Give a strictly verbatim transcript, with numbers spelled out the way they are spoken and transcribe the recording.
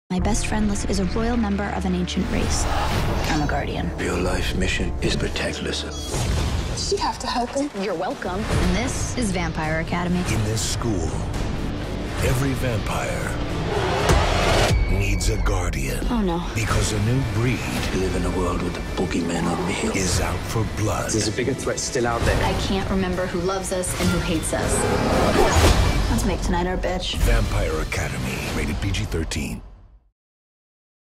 My best friend Lissa is a royal member of an ancient race. I'm a guardian. Your life's mission is protect Lissa. She'd have to help him. You're welcome. And this is Vampire Academy. In this school, every vampire needs a guardian. Oh no. Because a new breed We live in a world with the boogeyman on the hill. is out for blood. There's a bigger threat still out there. I can't remember who loves us and who hates us. Let's make tonight our bitch. Vampire Academy, rated P G thirteen.